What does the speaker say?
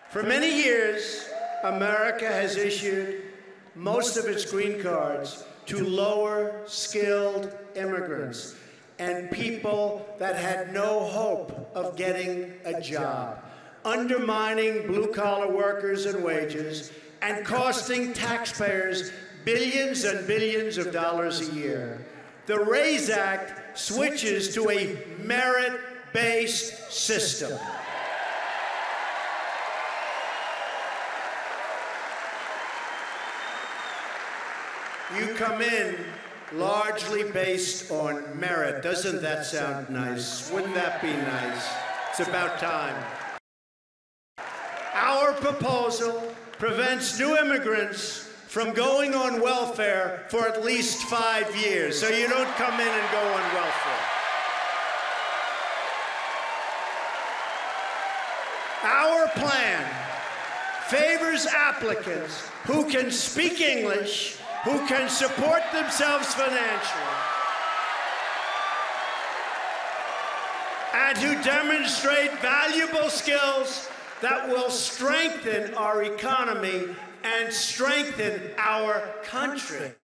For many years, America has issued most of its green cards to lower-skilled immigrants and people that had no hope of getting a job, undermining blue-collar workers and wages and costing taxpayers billions and billions of dollars a year. The RAISE Act switches to a merit-based system. You come in largely based on merit. Doesn't that sound nice? Wouldn't that be nice? It's about time. Our proposal prevents new immigrants from going on welfare for at least 5 years, so you don't come in and go on welfare. Our plan favors applicants who can speak English, who can support themselves financially, and who demonstrate valuable skills that will strengthen our economy and strengthen our country.